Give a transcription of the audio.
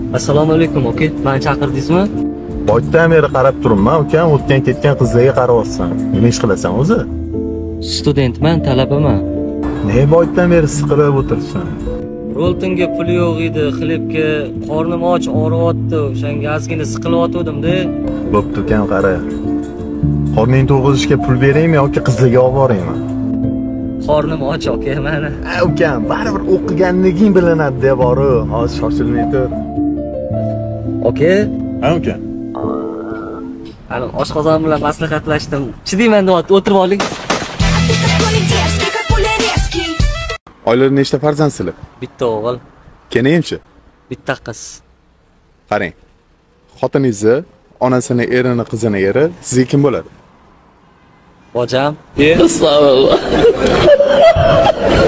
Assalomu alaykum aka. Meni chaqirdingizmi? Boydan beri qarab turibman, ukam o'tgan ketgan qizlarga qarayapsan. Nima ish qilasan o'zi? Studentman, talabaman. Ne boydan beri siqilib o'tirsan? Roltinga pul yo'q edi, xlebga qornim och, og'riyapti. O'shanga ozgina siqilyotgandim-da. Bo'pti ukam, qara. Qorning to'g'izishga pul beraymi yoki qizlarga olib boraymi? Qornim och aka, mana. Ukam, baribir o'qiganliging bilinadi deb boru, hozir shoshilmay tur. Aka, Ha ukam. ana oshqozon bilan maslahatlashdim. Chidayman deb o'tirib oling. Oilada nechta farzandsizlar? Bitta o'g'il, Kenayimchi? bitta qiz. Qarang. Xotiningizni, onasini, erini, qizini eri sizga kim bo'ladi? Bojam. Estağfurullah.